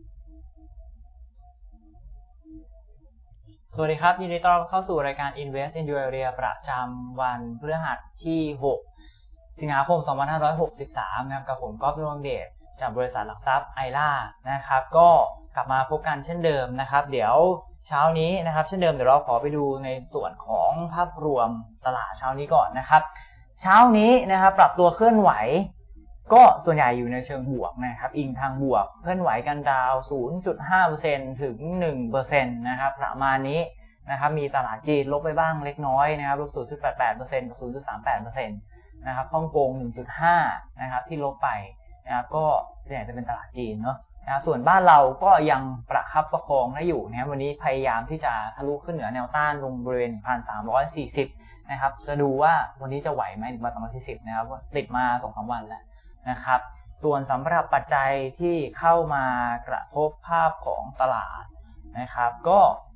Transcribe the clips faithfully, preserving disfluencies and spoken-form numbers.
สวัสดีครับยินดีต้อนรับเข้าสู่รายการ Invest in Your Area ประจำวันพฤหัสที่หกสิงหาคมสองพันห้าร้อยหกสิบสามนะครับกับผมก๊อฟ ดวงเดชจากบริษัทหลักทรัพย์ไอล่านะครับก็กลับมาพบกันเช่นเดิมนะครับเดี๋ยวเช้านี้นะครับเช่นเดิมเดี๋ยวเราขอไปดูในส่วนของภาพรวมตลาดเช้านี้ก่อนนะครับเช้านี้นะครับปรับตัวเคลื่อนไหวก็ส่วนใหญ่อยู่ในเชิงบวกนะครับอิงทางบวกเคลื่อนไหวกันดาว ศูนย์จุดห้าเปอร์เซ็นต์ ถึง หนึ่งเปอร์เซ็นต์ นะครับประมาณนี้นะครับมีตลาดจีนลบไปบ้างเล็กน้อยนะครับลบ ศูนย์จุดแปดแปดเปอร์เซ็นต์ กับ ศูนย์จุดสามแปดเปอร์เซ็นต์ นะครับฮ่องกง หนึ่งจุดห้า นะครับที่ลบไปนะครับก็ส่วนใหญ่จะเป็นตลาดจีนเนาะนะส่วนบ้านเราก็ยังประคับประคองได้อยู่นะครับวันนี้พยายามที่จะทะลุขึ้นเหนือแนวต้านลงบริเวณ หนึ่งพันสามร้อยสี่สิบ นะครับจะดูว่าวันนี้จะไหวไหมหนึ่งพันสามร้อยสี่สิบนะครับติดมา สองสาม วันแล้วนะครับส่วนสำหรับปัจจัยที่เข้ามากระทบภาพของตลาดนะครับก็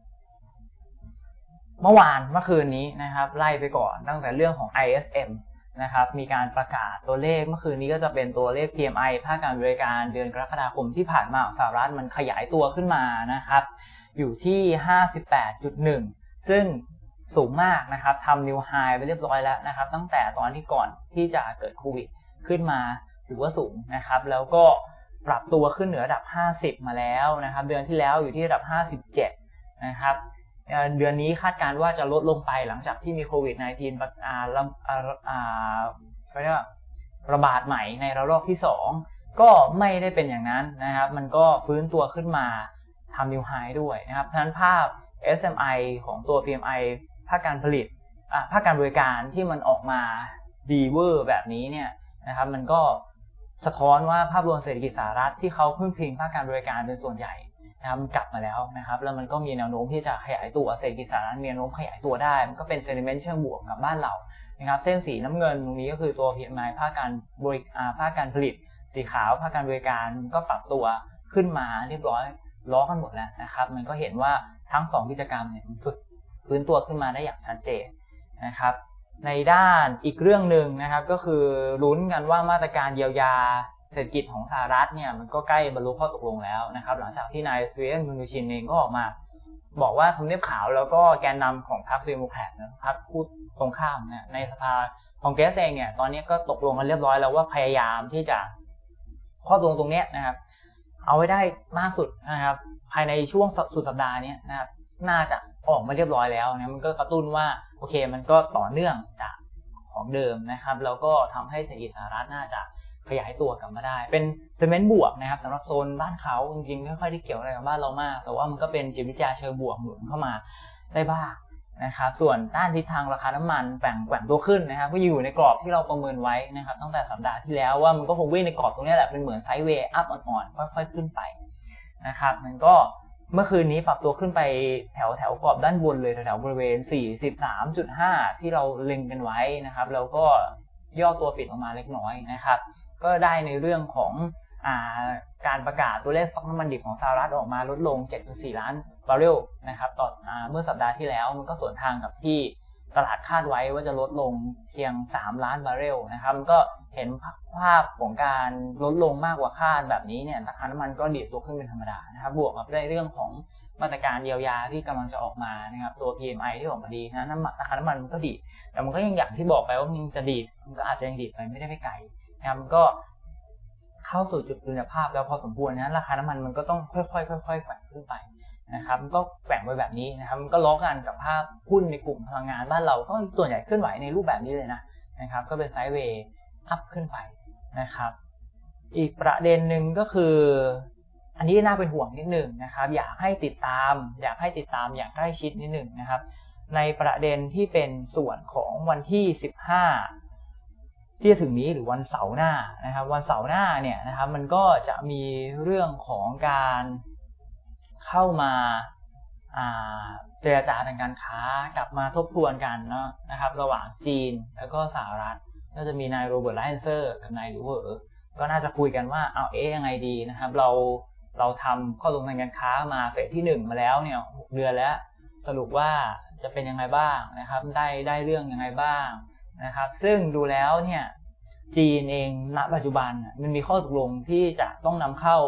เมื่อวานเมื่อคืนนี้นะครับไล่ไปก่อนตั้งแต่เรื่องของ ไอ เอส เอ็ม นะครับมีการประกาศตัวเลขเมื่อคืนนี้ก็จะเป็นตัวเลข พี เอ็ม ไอ ภาคการบริการเดือนกรกฎาคมที่ผ่านมาของสหรัฐมันขยายตัวขึ้นมานะครับอยู่ที่ ห้าสิบแปดจุดหนึ่ง ซึ่งสูงมากนะครับทำนิวไฮไปเรียบร้อยแล้วนะครับตั้งแต่ตอนที่ก่อนที่จะเกิดโควิดขึ้นมาถือว่าสูงนะครับแล้วก็ปรับตัวขึ้นเหนือระดับห้าสิบมาแล้วนะครับเดือนที่แล้วอยู่ที่ระดับห้าสิบเจ็ดนะครับเดือนนี้คาดการณ์ว่าจะลดลงไปหลังจากที่มีโควิด สิบเก้า อ่าอ่าเขาเรียกว่าระบาดใหม่ในระลอกที่สองก็ไม่ได้เป็นอย่างนั้นนะครับมันก็ฟื้นตัวขึ้นมาทำนิวไฮด้วยนะครับฉะนั้นภาพ เอส เอ็ม ไอ ของตัว พี เอ็ม ไอ ภาคการผลิตภาคการบริการที่มันออกมาดีเวอร์แบบนี้เนี่ยนะครับมันก็สะท้อนว่าภาพรวมเศรษฐกิจสหรัฐที่เขาพึ่งพิงภาคการบริการเป็นส่วนใหญ่นะครับมันกลับมาแล้วนะครับแล้วมันก็มีแนวโน้มที่จะขยายตัวเศรษฐกิจสหรัฐมีแนวโน้มขยายตัวได้มันก็เป็นเซนติเมนต์เชิงบวกกับบ้านเรานะครับเส้นสีน้ำเงินตรงนี้ก็คือตัว พี เอ็ม ไอ ภาคการบริการภาคการผลิตสีขาวภาคการบริการก็ปรับตัวขึ้นมาเรียบร้อยล้อกันหมดแล้วนะครับมันก็เห็นว่าทั้งสองกิจกรรมเนี่ยฝึกฟื้นตัวขึ้นมาได้อย่างชัดเจนนะครับในด้านอีกเรื่องหนึ่งนะครับก็คือลุ้นกันว่ามาตรการเยียวยาเศรษฐกิจของสหรัฐเนี่ยมันก็ใกล้บรรลุข้อตกลงแล้วนะครับหลังจากที่นายสวีเดนมูนูชินเองก็ออกมาบอกว่าทำเนียบขาวแล้วก็แกนนำของพรรคเดโมแครตนะพรรคพูดตรงข้ามนะในสภาคองเกรสเองเนี่ยตอนนี้ก็ตกลงกันเรียบร้อยแล้วว่าพยายามที่จะข้อตกลงตรงนี้นะครับเอาไว้ได้มากสุดนะครับภายในช่วงสุดสัปดาห์นี้นะครับน่าจะออกมาเรียบร้อยแล้วนะมันก็กระตุ้นว่าโอเคมันก็ต่อเนื่องจากของเดิมนะครับแล้วก็ทำให้เศรษฐกิจสหรัฐน่าจะขยายตัวกลับมาได้เป็นเซนติเมนต์บวกนะครับสำหรับโซนบ้านเขาจริงๆไม่ค่อยได้เกี่ยวอะไรกับบ้านเรามากแต่ว่ามันก็เป็นจิตวิทยาเชิงบวกหนุนเข้ามาได้บ้างนะครับส่วนด้านทิศทางราคาน้ำมันแกว่งแกว่งตัวขึ้นนะครับก็อยู่ในกรอบที่เราประเมินไว้นะครับตั้งแต่สัปดาห์ที่แล้วว่ามันก็คงวิ่งในกรอบตรงนี้แหละเป็นเหมือนไซด์เวย์อัพอ่อนๆค่อยๆขึ้นไปนะครับมันก็เมื่อคืนนี้ปรับตัวขึ้นไปแถวแถวกรอบด้านบนเลยแถวบริเวณ สี่สิบสามจุดห้า ที่เราเล็งกันไว้นะครับแล้วก็ย่อตัวปิดออกมาเล็กน้อยนะครับก็ได้ในเรื่องของอ่าการประกาศตัวเลขสต็อกน้ำมันดิบของสหรัฐออกมาลดลง เจ็ดจุดสี่ ล้านบาร์เรลนะครับต่ออ่าเมื่อสัปดาห์ที่แล้วมันก็สวนทางกับที่ตลาดคาดไว้ว่าจะลดลงเพียงสามล้านบาร์เรลนะครับมันก็เห็นภาพของการลดลงมากกว่าคาดแบบนี้เนี่ยราคาน้ำมันก็ดีดตัวขึ้นเป็นธรรมดานะครับบวกกับได้เรื่องของมาตรการเยียวยาที่กำลังจะออกมานะครับตัว พี เอ็ม ไอ ที่ออกมาดีนะน้ำมันราคาน้ำมันมันก็ดีดแต่มันก็ยังอย่างที่บอกไปว่ามันจะดีดมันก็อาจจะยังดีดไปไม่ได้ไม่ไกลนะครับมันก็เข้าสู่จุดคุณภาพแล้วพอสมควรนะราคาน้ำมันมันก็ต้องค่อยๆค่อยๆแกว่งขึ้นไปนะครับมันก็แกว่งไปแบบนี้นะครับมันก็ล้อกันกับภาพหุ้นในกลุ่มพลังงานบ้านเราก็ส่วนใหญ่เคลื่อนไหวในรูปแบบนี้เลยนะนะครับก็เป็นไซด์เวย์อัพขึ้นไปนะครับอีกประเด็นหนึ่งก็คืออันนี้น่าเป็นห่วงนิดหนึ่งนะครับอยากให้ติดตามอยากให้ติดตามอย่างใกล้ชิดนิดหนึ่งนะครับในประเด็นที่เป็นส่วนของวันที่สิบห้าที่จะถึงนี้หรือวันเสาร์หน้านะครับวันเสาร์หน้าเนี่ยนะครับมันก็จะมีเรื่องของการเข้ามาเจรจาทางการค้ากลับมาทบทวนกันนะครับระหว่างจีนแล้วก็สหรัฐก็จะมีนายโรเบิร์ตไลเอนเซอร์กับนายหลิวเหอก็น่าจะคุยกันว่าเอาเอ๊ะยังไงดีนะครับเราเราทำข้อตกลงทางการค้ามาเฟสที่หนึ่งมาแล้วเนี่ยหกเดือนแล้วสรุปว่าจะเป็นยังไงบ้างนะครับได้ได้เรื่องยังไงบ้างนะครับซึ่งดูแล้วเนี่ยจีนเองณปัจจุบันมันมีข้อตกลงที่จะต้องนำเข้า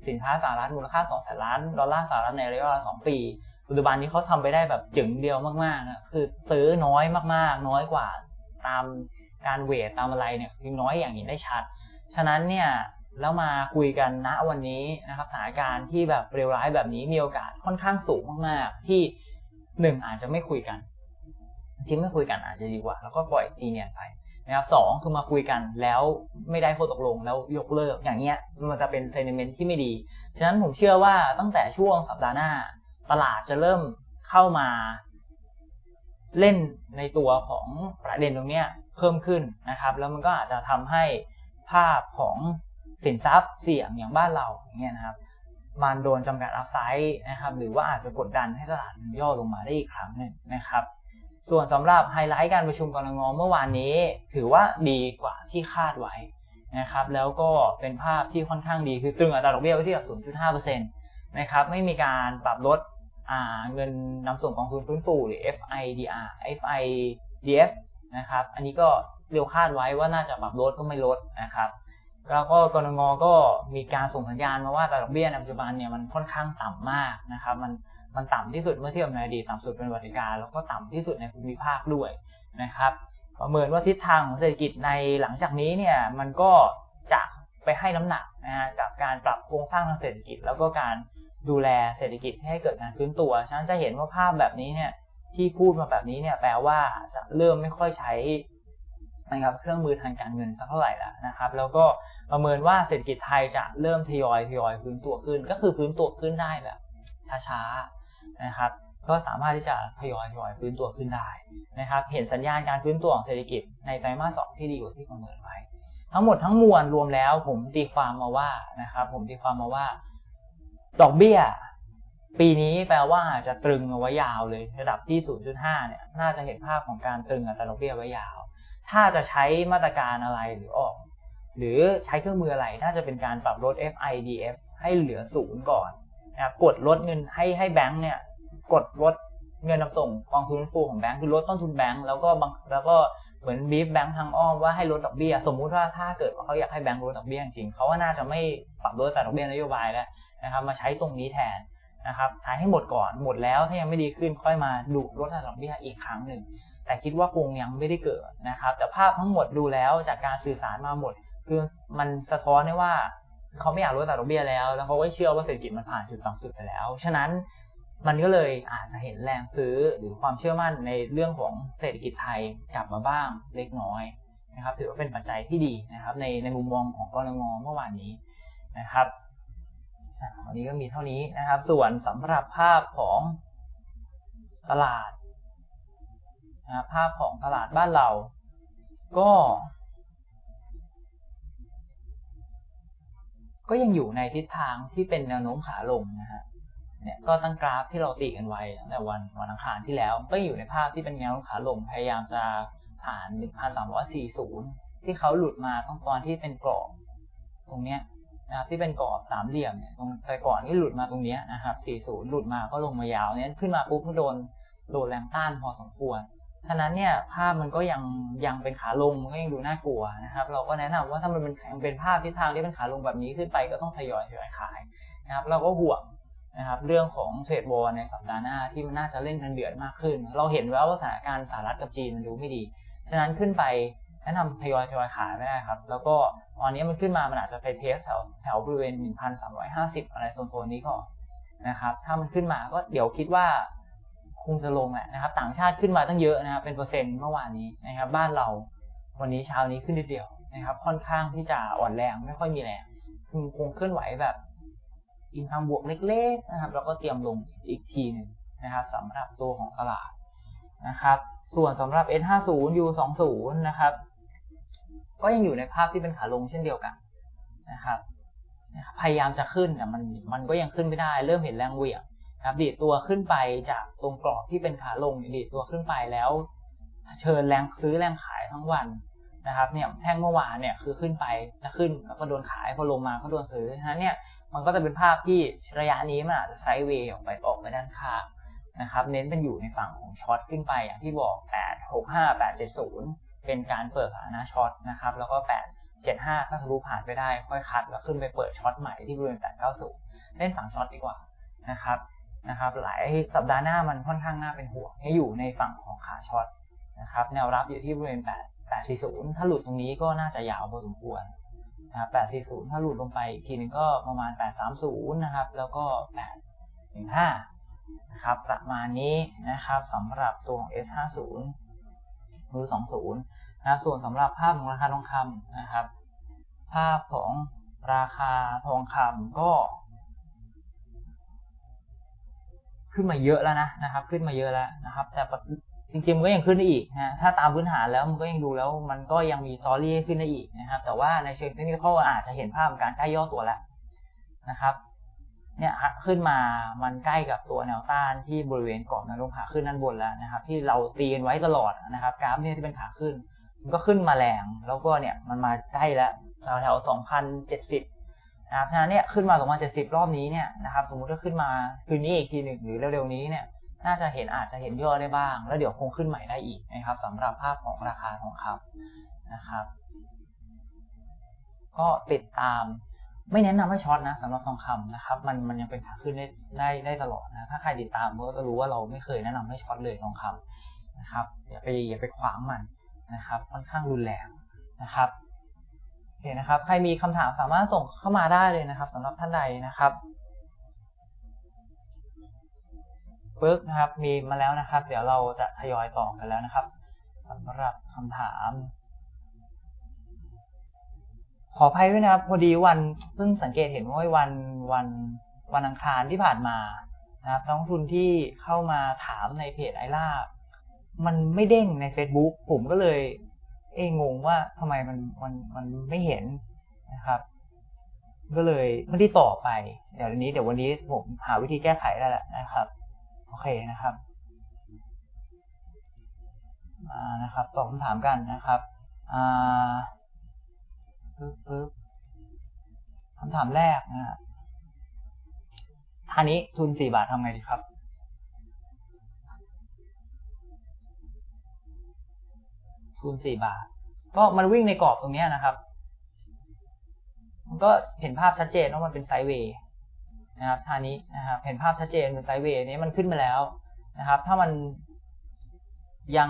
สินค้าสหรัฐมูลค่าสองแสนล้านดอลลาร์สหรัฐในระยะเวลาสองปีปัจจุบันนี้เขาทำไปได้แบบจึงเดียวมากๆนะคือซื้อน้อยมากๆน้อยกว่าตามการเวทตามอะไรเนี่ยคือน้อยอย่างเห็นได้ชัดฉะนั้นเนี่ยแล้วมาคุยกันณวันนี้นะครับสถานการณ์ที่แบบเลวร้ายแบบนี้มีโอกาสค่อนข้างสูงมากๆที่หนึ่งอาจจะไม่คุยกันจริงไม่คุยกันอาจจะดีกว่าแล้วก็ปล่อยตีเนียนไปนะครับสองคือมาคุยกันแล้วไม่ได้ข้อตกลงแล้วยกเลิกอย่างเงี้ยมันจะเป็นเซนิเมนต์ที่ไม่ดีฉะนั้นผมเชื่อว่าตั้งแต่ช่วงสัปดาห์หน้าตลาดจะเริ่มเข้ามาเล่นในตัวของประเด็นตรงนี้เพิ่มขึ้นนะครับแล้วมันก็อาจจะทำให้ภาพของสินทรัพย์เสี่ยงอย่างบ้านเราอย่างเงี้ยนะครับมันโดนจำกัดอัพไซด์นะครับหรือว่าอาจจะกดดันให้ตลาดมันย่อลงมาได้อีกครั้งหนึ่งนะครับส่วนสำหรับไฮไลท์การประชุมกนง.เมื่อวานนี้ถือว่าดีกว่าที่คาดไว้นะครับแล้วก็เป็นภาพที่ค่อนข้างดีคือตรึงอัตราดอกเบี้ยไว้ที่ ศูนย์จุดห้าเปอร์เซ็นต์ นะครับไม่มีการปรับลดเงินนำส่งกองทุนฟื้นฟูหรือ เอฟ ไอ ดี อาร์ เอฟ ไอ ดี เอฟ นะครับอันนี้ก็เร็วคาดไว้ว่าน่าจะปรับลดก็ไม่ลดนะครับแล้วก็กนง.ก็มีการส่งสัญญาณมาว่าอัตราดอกเบี้ยในปัจจุบันเนี่ยมันค่อนข้างต่ำมากนะครับมันมันต่ำที่สุดเมื่อเทียบในอดีตต่ำสุดเป็นประวัติการแล้วก็ต่ำที่สุดในภูมิภาคด้วยนะครับประเมินว่าทิศทางของเศรษฐกิจในหลังจากนี้เนี่ยมันก็จะไปให้น้ำหนักนะฮะกับการปรับโครงสร้างทางเศรษฐกิจแล้วก็การดูแลเศรษฐกิจให้เกิดการฟื้นตัวฉะนั้นจะเห็นว่าภาพแบบนี้เนี่ยที่พูดมาแบบนี้เนี่ยแปลว่าจะเริ่มไม่ค่อยใช้นะครับเครื่องมือทางการเงินสักเท่าไหร่แล้วนะครับแล้วก็ประเมินว่าเศรษฐกิจไทยจะเริ่มทยอยทยอยฟื้นตัวขึ้นก็คือฟื้นตัวขึ้นได้แบบช้าๆนะครับก็สามารถที่จะทยอยทยอยฟื้นตัวขึ้นได้นะครับเห็นสัญญาณการฟื้นตัวของเศรษฐกิจในไตรมาสสองที่ดีกว่าที่ประเมินไว้ทั้งหมดทั้งมวลรวมแล้วผมตีความมาว่านะครับผมตีความมาว่าดอกเบี้ยปีนี้แปลว่าจะตรึงเอาไว้ยาวเลยระดับที่ ศูนย์จุดห้า เนี่ยน่าจะเห็นภาพของการตรึงอัตราดอกเบี้ยไว้ยาวถ้าจะใช้มาตรการอะไรหรือออกหรือใช้เครื่องมืออะไรน่าจะเป็นการปรับลด เอฟ ไอ ดี เอฟ ให้เหลือศูนย์ก่อนนะครับกดลดเงินให้ให้แบงค์เนี่ยกดลดเงินนำส่งกองทุนฟื้นฟูของแบงค์คือลดต้นทุนแบงค์แล้วก็แล้วก็เหมือนบีฟแบงค์ทางอ้อมว่าให้ลดดอกเบี้ยสมมุติว่าถ้าเกิดว่าเขาอยากให้แบงค์ลดดอกเบี้ยจริงเขาว่าน่าจะไม่ปรับลดแต่ดอกเบี้ยนโยบายแล้วนะครับมาใช้ตรงนี้แทนนะครับใช้ให้หมดก่อนหมดแล้วถ้ายังไม่ดีขึ้นค่อยมาดูลดดอกเบี้ยอีกครั้งหนึ่งแต่คิดว่าคงยังไม่ได้เกิดนะครับแต่ภาพทั้งหมดดูแล้วจากการสื่อสารมาหมดคือมันสะท้อนได้ว่าเขาไม่อยากลดดอกเบี้ยแล้วแล้วเขาก็เชื่อว่าเศรษฐกิจมันผ่านจุดต่ำสุดไปแล้วฉะนั้นมันก็เลยอาจจะเห็นแรงซื้อหรือความเชื่อมั่นในเรื่องของเศรษฐกิจไทยกลับมาบ้างเล็กน้อยนะครับถือว่าเป็นปัจจัยที่ดีนะครับในในมุมมองของกนง.เมื่อวานนี้นะครับวันนี้ก็มีเท่านี้นะครับส่วนสำหรับภาพของตลาดนะภาพของตลาดบ้านเราก็ก็ยังอยู่ในทิศทางที่เป็นแนวโน้มขาลงนะฮะเนี่ยก็ตั้งกราฟที่เราติกันไว้ตั้งแต่วันวันอังคารที่แล้วก็อยู่ในภาพที่เป็นแนวโน้มขาลงพยายามจะผ่าน หนึ่งพันสามร้อยสี่สิบ ที่เขาหลุดมาตรงตอนที่เป็นกรอบตรงเนี้ยนะครับที่เป็นกรอบสามเหลี่ยมเนี่ยตรงแต่ก่อนที่หลุดมาตรงเนี้ยนะครับสี่สิบหลุดมาก็ลงมายาวเนี่ยขึ้นมาปุ๊บก็โดนโดนแรงต้านพอสมควรฉะนั้นเนี่ยภาพมันก็ยังยังเป็นขาลงมันก็ยังดูน่ากลัวนะครับเราก็แนะนำว่าถ้ามันเป็นเป็นภาพทิศทางที่เป็นขาลงแบบนี้ขึ้นไปก็ต้องทยอยทยอยขายนะครับเราก็ห่วงนะครับเรื่องของเทรดวอร์ในสัปดาห์หน้าที่มันน่าจะเล่นกันเดือดมากขึ้นเราเห็นแล้วว่าสถานการณ์สหรัฐกับจีนมันดูไม่ดีฉะนั้นขึ้นไปแนะนำทยอยทยอยขายไม่ได้ครับแล้วก็ตอนนี้มันขึ้นมามันอาจจะไปเทสแถวแถวบริเวณ หนึ่งพันสามร้อยห้าสิบ อะไรโซนๆนี้ก่อนนะครับถ้ามันขึ้นมาก็เดี๋ยวคิดว่าคงจะลงแหละนะครับต่างชาติขึ้นมาตั้งเยอะนะครับเป็นเปอร์เซ็นต์เมื่อวานนี้นะครับบ้านเราวันนี้เช้านี้ขึ้นนิดเดียวนะครับค่อนข้างที่จะอ่อนแรงไม่ค่อยมีแรงคือคงเคลื่อนไหวแบบอินทางบวกเล็กๆนะครับแล้วก็เตรียมลงอีกทีหนึ่งนะครับสำหรับตัวของตลาดนะครับส่วนสำหรับ เอส ห้าสิบ ยู สองสิบ นะครับก็ยังอยู่ในภาพที่เป็นขาลงเช่นเดียวกันนะครับพยายามจะขึ้นแต่มันมันก็ยังขึ้นไม่ได้เริ่มเห็นแรงเหวี่ยงครับดีดตัวขึ้นไปจากตรงกรอบที่เป็นขาลงดีดตัวขึ้นไปแล้วเชิญแรงซื้อแรงขายทั้งวันนะครับเนี่ยแท่งเมื่อวานเนี่ยคือขึ้นไปจะขึ้นแล้วก็โดนขายพอลงมาก็โดนซื้อฉะนั้นเนี่ยมันก็จะเป็นภาพที่ระยะนี้มันอาจจะไซด์เวย์ออกไปออกไปด้านข้างนะครับเน้นเป็นอยู่ในฝั่งของช็อตขึ้นไปอย่างที่บอกแปด หก ห้า แปด เจ็ด ศูนย์เป็นการเปิดฐานะช็อตนะครับแล้วก็แปดเจ็ดสิบห้าถ้าทะลุผ่านไปได้ค่อยคัดแล้วขึ้นไปเปิดช็อตใหม่ที่บริเวณแปดเก้าศูนย์เล่นฝั่งช็อตดีกว่านะครับนะครับหลายสัปดาห์หน้ามันค่อนข้างน่าเป็นห่วงให้อยู่ในฝั่งของขาช็อตนะครับแนวรับอยู่ที่บริเวณแปด แปดสี่ศูนย์ถ้าหลุดตรงนี้ก็น่าจะยาวพอสมควรนะครับแปดสี่ศูนย์ถ้าหลุดลงไปอีกทีนึงก็ประมาณแปดสามศูนย์นะครับแล้วก็แปดหนึ่งห้านะครับประมาณนี้นะครับสำหรับตัวของ เอส ห้าสิบ มือสองสิบนะส่วนสำหรับภาพของราคาทองคำนะครับภาพของราคาทองคำก็ขึ้นมาเยอะแล้วนะนะครับขึ้นมาเยอะแล้วนะครับแต่จริงๆมันก็ยังขึ้นได้อีกนะถ้าตามพื้นฐานแล้วมันก็ยังดูแล้วมันก็ยังมีสตอรี่ให้ขึ้นได้อีกนะครับแต่ว่าในเชิงเทคนิคอาจจะเห็นภาพการใกล้ย่อตัวแล้วนะครับเนี่ยขึ้นมามันใกล้กับตัวแนวต้านที่บริเวณกรอบแนวโน้มขาขึ้นด้านบนแล้วนะครับที่เราตีกันไว้ตลอดนะครับกราฟเนี่ยที่เป็นขาขึ้นมันก็ขึ้นมาแรงแล้วก็เนี่ยมันมาใกล้แล้วแถวๆสองพันเจ็ดสิบนะครับฉะนั้นเนี่ยขึ้นมาสองพันเจ็ดสิบรอบนี้เนี่ยนะครับสมมุติถ้าขึ้นมาคืนนี้อีกทีหนึ่งหรือเร็วๆนี้เนี่ยน่าจะเห็นอาจจะเห็นย่อได้บ้างแล้วเดี๋ยวคงขึ้นใหม่ได้อีกนะครับสำหรับภาพของราคาทองคำนะครับก็ติดตามไม่แนะนำให้ช็อตนะสำหรับทองคำนะครับมันมันยังเป็นขาขึ้นได้ได้ได้ตลอดนะถ้าใครติดตามก็จะรู้ว่าเราไม่เคยแนะนำให้ช็อตเลยทองคำนะครับอย่าไปอย่าไปขวางมันนะครับค่อนข้างรุนแรงนะครับโอเคนะครับใครมีคำถามสามารถส่งเข้ามาได้เลยนะครับสำหรับท่านใดนะครับปึ๊กนะครับมีมาแล้วนะครับเดี๋ยวเราจะทยอยต่อกันแล้วนะครับสำหรับคำถามขออภัยด้วยนะครับพอดีวันเพิ่งสังเกตเห็นว่าวันวันวันอังคารที่ผ่านมานะครับนักลงทุนที่เข้ามาถามในเพจไอล่ามันไม่เด้งใน Facebook ผมก็เลยเอ๊ะงงว่าทำไมมันมันมันไม่เห็นนะครับก็เลยไม่ได้ต่อไปเดี๋ยววันนี้เดี๋ยววันนี้ผมหาวิธีแก้ไขได้แล้วนะครับโอเคนะครับมานะครับตอบคำถามกันนะครับอ่าปึ๊บปึ๊บคำถามแรกนะฮะท่านี้ทุนสี่บาททำไงดีครับทุนสี่บาทก็มันวิ่งในกรอบตรงนี้นะครับมันก็เห็นภาพชัดเจนว่ามันเป็นไซด์เวย์นะครับท่านี้นะครับเห็นภาพชัดเจนเป็นไซด์เวย์นี้มันขึ้นมาแล้วนะครับถ้ามันยัง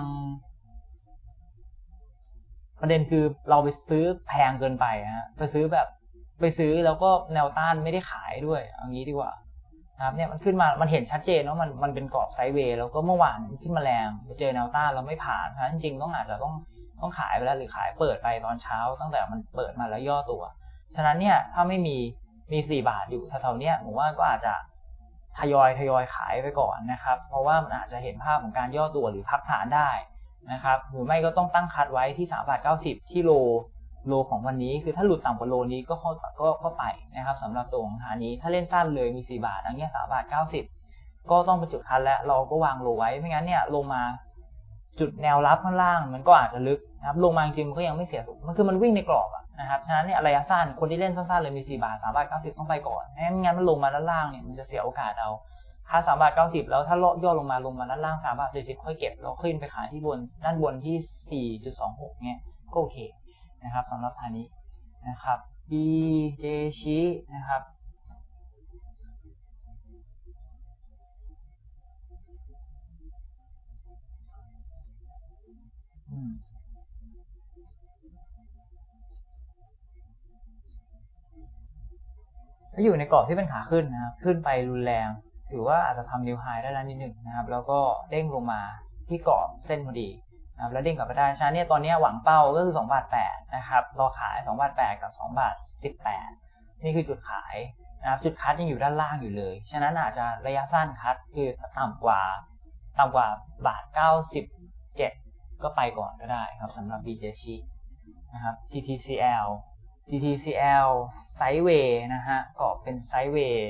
ประเด็นคือเราไปซื้อแพงเกินไปฮะไปซื้อแบบไปซื้อแล้วก็แนวต้านไม่ได้ขายด้วยเอางี้ดีกว่านะครับเนี่ยมันขึ้นมามันเห็นชัดเจนว่ามันมันเป็นกรอบไซด์เวย์แล้วก็เมื่อวานขึ้นมาแรงไปเจอแนวต้านเราไม่ผ่านเพราะจริงๆต้องอาจจะต้องต้องขายไปแล้วหรือขายเปิดไปตอนเช้าตั้งแต่มันเปิดมาแล้วย่อตัวฉะนั้นเนี่ยถ้าไม่มีมีสี่บาทอยู่แถวๆเนี้ยผมว่าก็อาจจะทยอยทยอยขายไปก่อนนะครับเพราะว่ามันอาจจะเห็นภาพของการย่อตัวหรือพักฐานได้นะครับหรือไม่ก็ต้องตั้งคัดไว้ที่สามบาทเก้าสิบที่โลโลของวันนี้คือถ้าหลุดต่ำกว่าโลนี้ก็ก็ก็ไปนะครับสำหรับตัวของฐานนี้ถ้าเล่นสั้นเลยมีสี่บาทอันนี้สามบาทเก้าสิบก็ต้องเป็นจุดคัดและเราก็วางโลไว้ไม่งั้นเนี่ยลงมาจุดแนวรับข้างล่างมันก็อาจจะลึกนะครับลงมาจริงมันก็ยังไม่เสียสูงมันคือมันวิ่งในกรอบอะนะครับฉะนั้นเนี่ยระยะสั้นคนที่เล่นสั้นๆเลยมีสี่บาทสามบาทเก้าสิบต้องไปก่อนไม่งั้นมันลงมาด้านล่างเนี่ยมันจะเสียโอกาสเอาค่าสามบาทเก้าสิบแล้วถ้าย่อลงมาลงมาด้านล่างสามบาทสี่สิบค่อยเก็บแล้วขึ้นไปขายที่บนด้านบนที่ สี่จุดสองหก เนี่ยก็โอเคนะครับสำหรับฐานนี้นะครับ บี เจ ชี นะครับถ้าอยู่ในกรอบที่เป็นขาขึ้นนะครับขึ้นไปรุนแรงถือว่าอาจจะทำนิวไฮได้แล้วนิดหนึ่งนะครับแล้วก็เด้งลงมาที่กรอบเส้นพอดีนะครับแล้วเด้งกลับไปได้ฉะนั้นเนี่ยตอนนี้หวังเป้าก็คือสองบาทแปดนะครับรอขายสองบาทแปดกับสองบาทสิบแปดนี่คือจุดขายนะครับจุดคัดยังอยู่ด้านล่างอยู่เลยฉะนั้นอาจจะระยะสั้นคัดคือต่ำกว่าต่ำกว่าบาทเก้าสิบเจ็ดก็ไปก่อนก็ได้ครับสำหรับ บี เจ ชี นะครับ ที ที ซี แอล ที ที ซี แอล ไซด์เวย์นะฮะกรอบเป็นไซด์เวย์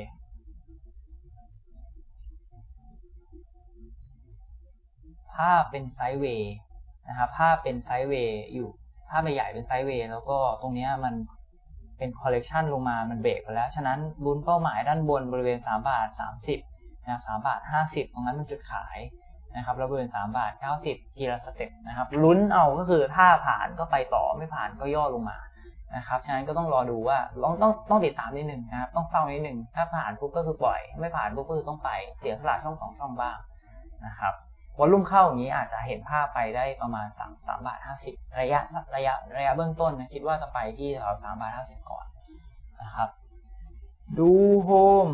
ภาพเป็นไซด์เวย์นะครับภาพเป็นไซด์เวย์อยู่ภาพใหญ่เป็นไซด์เวย์แล้วก็ตรงนี้มันเป็นคอลเลกชันลงมามันเบรกไปแล้วฉะนั้นลุ้นเป้าหมายด้านบนบริเวณสามบาทสามสิบนะครับสามบาทห้าสิบตรงนั้นเป็นจุดขายนะครับแล้วบริเวณสามบาทเก้าสิบทีละสเต็ปนะครับลุ้นเอาก็คือถ้าผ่านก็ไปต่อไม่ผ่านก็ย่อลงมานะครับฉะนั้นก็ต้องรอดูว่าต้องต้องต้องติดตามนิดนึงนะครับต้องเฝ้านิดนึงถ้าผ่านปุ๊บก็คือปล่อยไม่ผ่านปุ๊บก็คือต้องไปเสียสละช่องสองช่องบ้างนะครับวอลลุ่มเข้าอย่างนี้อาจจะเห็นภาพไปได้ประมาณสาม สามบาทห้าสิบระยะระยะระยะเบื้องต้นนะคิดว่าจะไปที่แถวสามบาทห้าสิบก่อนนะครับดูโฮม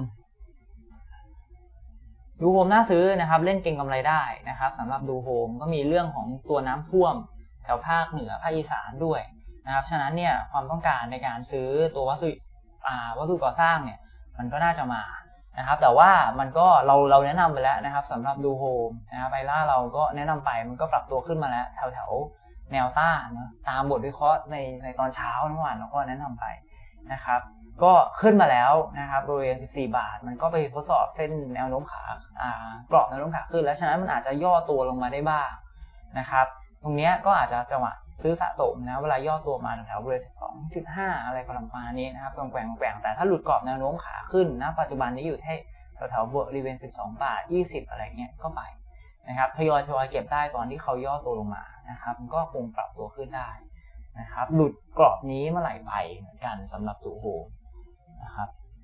ดูโฮมน่าซื้อนะครับเล่นเก็งกำไรได้นะครับสำหรับดูโฮมก็มีเรื่องของตัวน้ำท่วมแถวภาคเหนือภาคอีสานด้วยนะครับฉะนั้นเนี่ยความต้องการในการซื้อตัววัสดุอ่าวัสดุก่อสร้างเนี่ยมันก็น่าจะมานะครับแต่ว่ามันก็เราเราแนะนำไปแล้วนะครับสำหรับดูโฮมนะครับไบล่าเราก็แนะนำไปมันก็ปรับตัวขึ้นมาแล้วแถวแถวแนวต้านนะตามบทวิเคราะห์ในในตอนเช้าเมื่อวานเราก็แนะนำไปนะครับก็ขึ้นมาแล้วนะครับบริเวณสิบสี่บาทมันก็ไปทดสอบเส้นแนวโน้มขาอ่ากรอบแนวโน้มขาขึ้นแล้วฉะนั้นมันอาจจะย่อตัวลงมาได้บ้างนะครับตรงนี้ก็อาจจะจังหวะซื้อสะสมนะเวลาย่อตัวมาแถวบริเวณ สิบสองจุดห้า อะไรประมาณนี้นะครับแกว่งแกว่งแต่ถ้าหลุดกรอบแนวโน้มขาขึ้นนะปัจจุบันนี้อยู่ที่แถวๆบริเวณสิบสองบาทยี่สิบอะไรเงี้ยก็ไปนะครับทยอยทยอยเก็บได้ตอนที่เขาย่อตัวลงมานะครับมันก็คงปรับตัวขึ้นได้นะครับหลุดกรอบนี้เมื่อไหร่ไปเหมือนกันสำหรับตัวโฮมนะครับ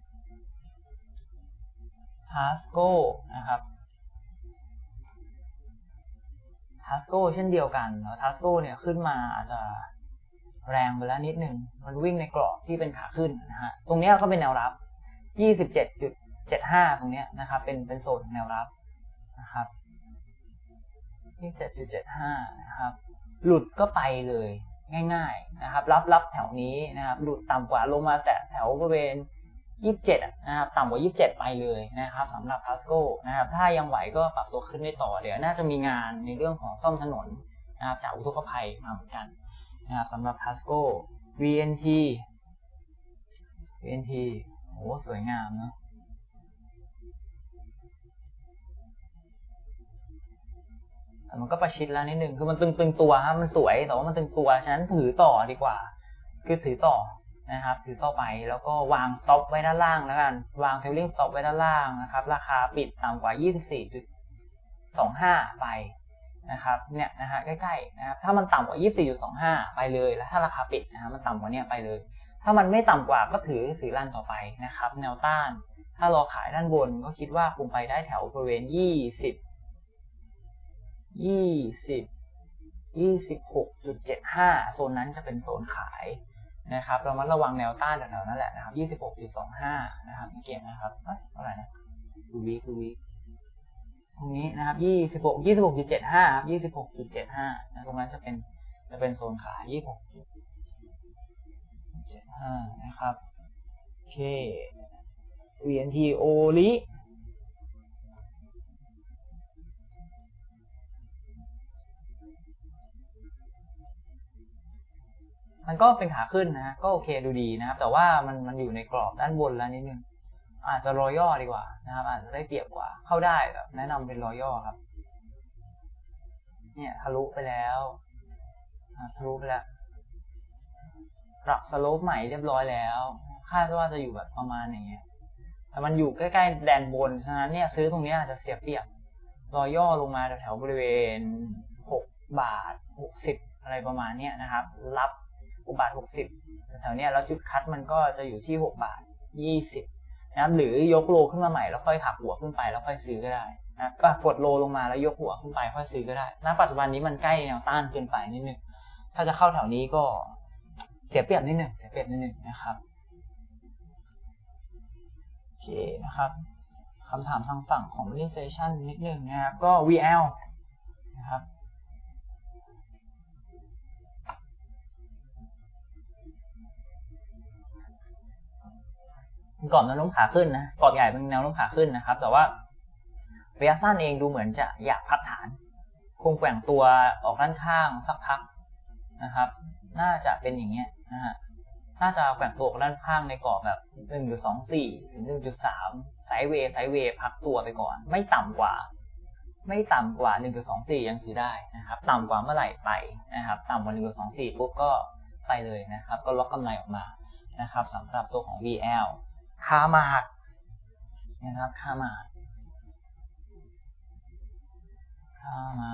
ทัสโก้นะครับทัสโก้เช่นเดียวกันแล้วทัสโก้เนี่ยขึ้นมาอาจจะแรงไปแล้วนิดหนึ่งมันวิ่งในกรอบที่เป็นขาขึ้นนะฮะตรงนี้ก็เป็นแนวรับ ยี่สิบเจ็ดจุดเจ็ดห้า ตรงนี้นะครับเป็นเป็นโซนแนวรับนะครับยี่สิบเจ็ดจุดเจ็ดห้า นะครับหลุดก็ไปเลยง่ายๆนะครับรับรับแถวนี้นะครับหลุดต่ำกว่าลงมาแต่แถวบริเวณยี่สิบเจ็ดนะครับต่ำกว่ายี่สิบเจ็ดไปเลยนะครับสำหรับทัสโก้นะครับถ้ายังไหวก็ปรับตัวขึ้นได้ต่อเดี๋ยวน่าจะมีงานในเรื่องของซ่อมถนนนะครับจากอุทกภัยมาเหมือนกันนะครับสำหรับทัสโก้ วี เอ็น ที วี เอ็น ที โอ้สวยงามเนาะแต่มันก็ประชิดแล้วนิดนึงคือมันตึงๆตัวครับมันสวยแต่ว่ามันตึงตัวฉะนั้นถือต่อดีกว่าคือถือต่อนะครับถือต่อไปแล้วก็วางสต็อปไว้ด้านล่างแล้วกันวางเทลลิ่งสต็อปไว้ด้านล่างนะครับราคาปิดต่ำกว่า ยี่สิบสี่จุดสองห้า ไปนะครับเนี่ยนะฮะใกล้ๆนะครับถ้ามันต่ำกว่า ยี่สิบสี่จุดสองห้า ไปเลยแล้วถ้าราคาปิดนะฮะมันต่ำกว่านี้ไปเลยถ้ามันไม่ต่ำกว่าก็ถือถือรันต่อไปนะครับแนวต้านถ้ารอขายด้านบนก็คิดว่าคงไปได้แถวบริเวณยี่สิบ ยี่สิบ ยี่สิบหกจุดเจ็ดห้า โซนนั้นจะเป็นโซนขายนะครับเรามาระวังแนวต้านแถวๆนั้นแหละนะครับ ยี่สิบหกจุดสองห้า นะครับไม่เกี่ยงนะครับเท่าไหร่นะดูวีดูวีตรงนี้นะครับยี่สิบหก ยี่สิบหกจุดเจ็ดห้า ครับ ยี่สิบหกจุดเจ็ดห้า นะตรงนั้นจะเป็นจะเป็นโซนขาย ยี่สิบหกจุดเจ็ดห้า นะครับโอเค วี เอ็น ที โอ ลิมันก็เป็นขาขึ้นนะก็โอเคดูดีนะครับแต่ว่ามันมันอยู่ในกรอบด้านบนแล้วนิดนึงอาจจะรอย่อดีกว่านะครับอาจจะได้เปรียบกว่าเข้าได้แบบแนะนำเป็นรอย่อครับเนี่ยทะลุไปแล้วทะลุไปแล้วปรับสโลปใหม่เรียบร้อยแล้วคาดว่าจะอยู่แบบประมาณอย่างเงี้ยแต่มันอยู่ใกล้ๆแดนบนฉะนั้นเนี่ยซื้อตรงนี้อาจจะเสียเปรียบรอย่อลงมาแถวๆบริเวณหกบาทหกสิบอะไรประมาณนี้นะครับรับหกบาทหกสิบแถวเนี้ยแล้วจุดคัดมันก็จะอยู่ที่หกบาทยี่สิบนะครับหรือยกโลขึ้นมาใหม่แล้วค่อยหักหัวขึ้นไปแล้วค่อยซื้อก็ได้นะก็กดโลลงมาแล้วยกหัวขึ้นไปค่อยซื้อก็ได้ณปัจจุบันนี้มันใกล้แนวต้านเกินไปนิดนึงถ้าจะเข้าแถวนี้ก็เสียเปรียบนิดนึงเสียเปรียบนิดนึงนะครับโอเคนะครับคำถามทางฝั่งของ Monetization นิดนึงนะครับก็ วี แอล นะครับกรอบแนวโน้มขาขึ้นนะกรอบใหญ่เป็นแนวโน้มขาขึ้นนะครับแต่ว่าระยะสั้นเองดูเหมือนจะอยากพักฐานคงแกว่งตัวออกด้านข้างสักพักนะครับน่าจะเป็นอย่างเงี้ยนะฮะน่าจะแกว่งตัวออกด้านข้างในกรอบแบบ หนึ่งจุดสองสี่ ถึง หนึ่งจุดสาม ไซด์เวย์ไซด์เวย์พักตัวไปก่อนไม่ต่ำกว่าไม่ต่ำกว่า หนึ่งจุดสองสี่ ยังถือได้นะครับต่ำกว่าเมื่อไหร่ไปนะครับต่ำกว่า หนึ่งจุดสองสี่ ปุ๊บก็ไปเลยนะครับก็ล็อกกำไรออกมานะครับสำหรับตัวของ วี แอลคามาดนะครับคามาดคค่ามา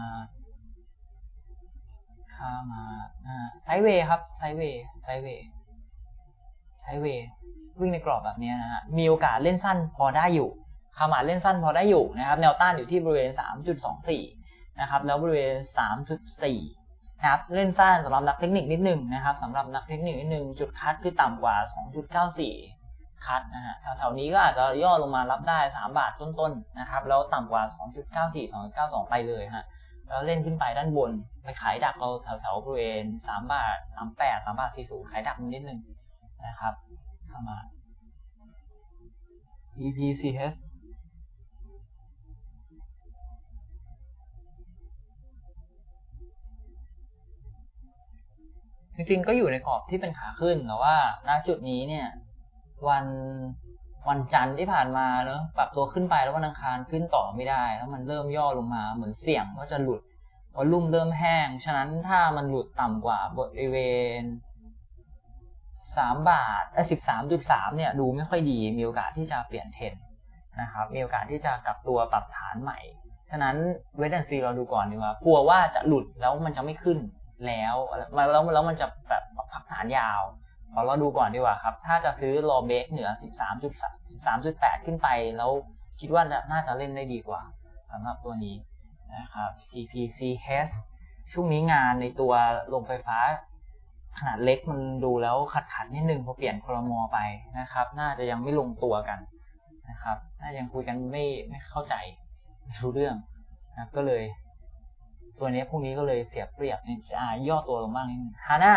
ค่ามาไซด์เวย์ครับไซด์เวย์ไซด์เวย์ไซด์เวย์วิ่งในกรอบแบบนี้นะฮะมีโอกาสเล่นสั้นพอได้อยู่คามาเล่นสั้นพอได้อยู่นะครับแนวต้านอยู่ที่บริเวณ สามจุดสองสี่ นะครับแล้วบริเวณ สามจุดสี่ นะครับเล่นสั้นสำหรับนักเทคนิคนิดนึงนะครับสำหรับนักเทคนิคนิดนึงจุดคัดคือต่ำกว่า สองจุดเก้าสี่ คัดนะฮะแถวๆนี้ก็อาจจะย่อลงมารับได้สามบาทต้นๆนะครับแล้วต่ำกว่า สองจุดเก้าสี่ สองจุดเก้าสอง ไปเลยฮะแล้วเล่นขึ้นไปด้านบนไปขายดักเราแถวๆบริเวณสามบาทสามสิบแปด สามบาทสี่สิบขายดักนิดนึงนะครับเข้ามา ที พี ซี เอช จริงๆก็อยู่ในกรอบที่เป็นขาขึ้นแต่ว่าณจุดนี้เนี่ยวันวันจันทร์ที่ผ่านมาเนอะปรับตัวขึ้นไปแล้ววันอังคารขึ้นต่อไม่ได้แล้วมันเริ่มย่อลงมาเหมือนเสี่ยงว่าจะหลุดวอลลุ่มเริ่มแห้งฉะนั้นถ้ามันหลุดต่ำกว่าบริเวณสามบาท สิบสามจุดสาม เนี่ยดูไม่ค่อยดีมีโอกาสที่จะเปลี่ยนเทรนด์นะครับมีโอกาสที่จะกลับตัวปรับฐานใหม่ฉะนั้นเวทแอนซีเราดูก่อนดีกว่ากลัวว่าจะหลุดแล้วมันจะไม่ขึ้นแล้วแล้วแล้วมันจะแบบพักฐานยาวขอเราดูก่อนดีกว่าครับถ้าจะซื้อรอเบรกเหนือ สิบสามจุดสาม สิบสามจุดแปด ขึ้นไปแล้วคิดว่าน่าจะเล่นได้ดีกว่าสำหรับตัวนี้นะครับ ที พี ซี เอช ช่วงนี้งานในตัวโรงไฟฟ้าขนาดเล็กมันดูแล้วขัดขัดนิดนึงพอเปลี่ยนครม.ไปนะครับน่าจะยังไม่ลงตัวกันนะครับน่ายังคุยกันไม่ไม่เข้าใจไม่รู้เรื่องนะก็เลยตัวนี้พวกนี้ก็เลยเสียเปรียบนี่จะย่อตัวลงบ้างนิดนึงฮาน่า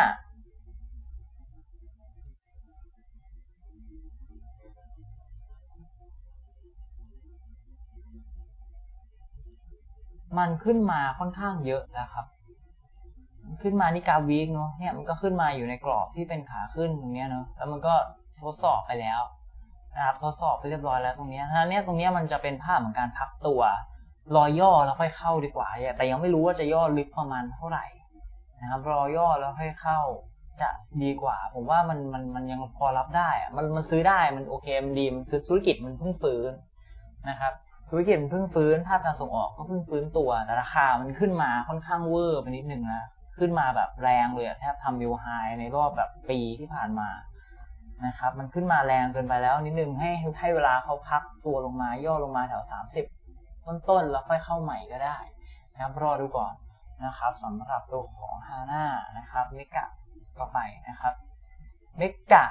มันขึ้นมาค่อนข้างเยอะแล้วครับขึ้นมานี่กราฟวีคเนาะเนี่ยมันก็ขึ้นมาอยู่ในกรอบที่เป็นขาขึ้นตรงนี้เนาะแล้วมันก็ทดสอบไปแล้วนะครับทดสอบไปเรียบร้อยแล้วตรงนี้ถ้าเนี้ยตรงนี้มันจะเป็นภาพของการพักตัวรอย่อแล้วค่อยเข้าดีกว่าแต่ยังไม่รู้ว่าจะย่อลึกประมาณเท่าไหร่นะครับรอย่อแล้วค่อยเข้าจะดีกว่าผมว่ามันมันมันยังพอรับได้อะมันมันซื้อได้มันโอเคมันดีมันคือธุรกิจมันเพิ่งฟื้นนะครับธุรกิจมันเพิ่งฟื้นภาพการส่งออกก็เพิ่งฟื้นตัวแต่ราคามันขึ้นมาค่อนข้างเวอร์ไปนิดนึงนะขึ้นมาแบบแรงเลยแทบทำนิวไฮในรอบแบบปีที่ผ่านมานะครับมันขึ้นมาแรงเกินไปแล้วนิดนึงให้ให้เวลาเขาพักตัวลงมาย่อลงมาแถวสามสิบต้นๆแล้วค่อยเข้าใหม่ก็ได้นะครับรอดูก่อนนะครับสำหรับตัวของฮาน่านะครับเมกะต่อไปนะครับเมกะ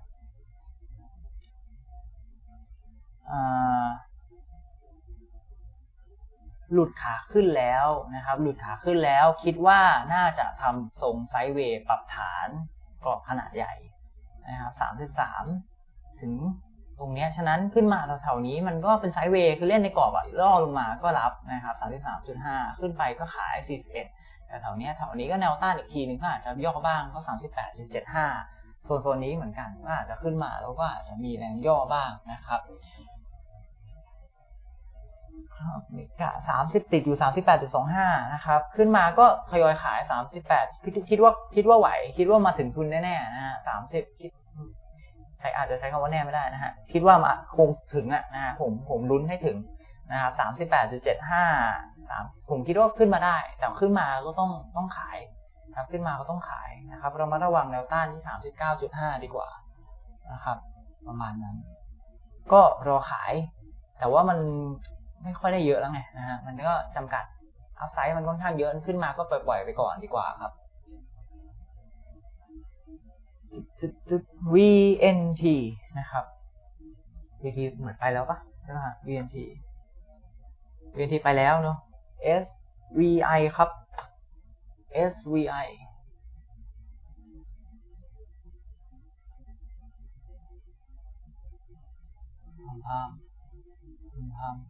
หลุดขาขึ้นแล้วนะครับหลุดขาขึ้นแล้วคิดว่าน่าจะทำทรงไซด์เวย์ปรับฐานกรอบขนาดใหญ่นะครับสามสิบสามถึงตรงนี้ฉะนั้นขึ้นมาแถวๆนี้มันก็เป็นไซด์เวย์คือเล่นในกรอบอ่ะล่อลงมาก็รับนะครับ สามสิบสามจุดห้า ขึ้นไปก็ขายสี่สิบเอ็ดแต่แถวนี้แถวนี้ก็แนวต้านอีกทีนึงก็อาจจะย่อบ้างก็ สามสิบแปดจุดเจ็ดห้า โซนโซนนี้เหมือนกันก็อาจจะขึ้นมาแล้วก็อาจจะมีแรงย่อบ้างนะครับเมกะสามสิบติดอยู่ สามสิบแปดจุดสองห้า นะครับขึ้นมาก็ทยอยขายสามสิบแปดคิดคิดว่าคิดว่าไหวคิดว่ามาถึงทุนแน่ๆนะฮะสามสิบคิดใช้อาจจะใช้คำว่าแน่ไม่ได้นะฮะคิดว่ามาคงถึงอ่ะนะผมผมลุ้นให้ถึงนะครับ สามสิบแปดจุดเจ็ดห้า สามผมคิดว่าขึ้นมาได้แต่ขึ้นมาก็ต้องต้องขายครับขึ้นมาก็ต้องขายนะครับเรามาระวังแนวต้านที่ สามสิบเก้าจุดห้า ดีกว่านะครับประมาณนั้นก็รอขายแต่ว่ามันไม่ค่อยได้เยอะแล้วไงนะฮะมันก็จำกัดอัพไซด์มันค่อนข้างเยอะขึ้นมาก็ปล่อยๆไปก่อนดีกว่าครับ วี เอ็น ที นะครับ วี เอ็น ที เหมือนไปแล้วปะใช่ไหมฮะ วี เอ็น ที วี เอ็น ที ไปแล้วเนาะ เอส วี ไอ ครับ เอส วี ไอ พามพาม